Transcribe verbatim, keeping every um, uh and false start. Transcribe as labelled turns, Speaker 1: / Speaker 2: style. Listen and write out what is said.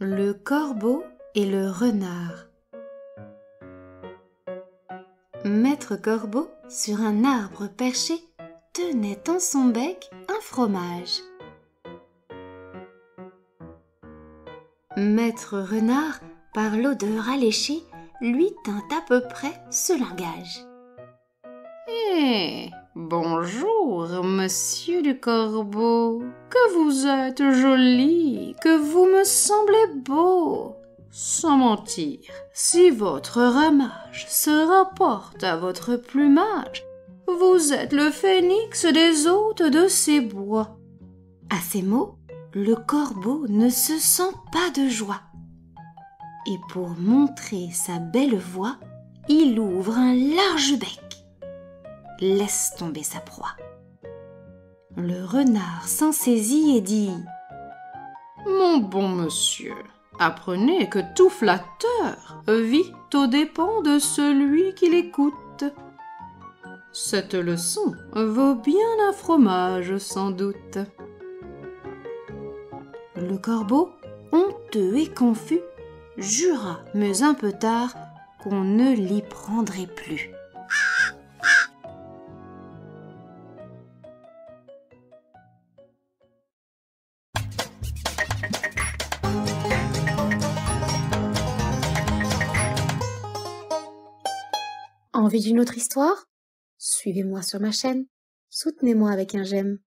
Speaker 1: Le corbeau et le renard. Maître Corbeau, sur un arbre perché, tenait en son bec un fromage. Maître Renard, par l'odeur alléchée, lui tint à peu près ce langage. « Eh, bonjour, monsieur du Corbeau, que vous êtes joli, que vous me semblez beau. Sans mentir, si votre ramage se rapporte à votre plumage, vous êtes le phénix des hôtes de ces bois. » À ces mots, le corbeau ne se sent pas de joie. Et pour montrer sa belle voix, il ouvre un large bec. Laisse tomber sa proie. Le renard s'en saisit et dit « Mon bon monsieur, apprenez que tout flatteur vit aux dépens de celui qui l'écoute. Cette leçon vaut bien un fromage sans doute. » Le corbeau, honteux et confus, jura, mais un peu tard, qu'on ne l'y prendrait plus. Envie d'une autre histoire? Suivez-moi sur ma chaîne, soutenez-moi avec un j'aime.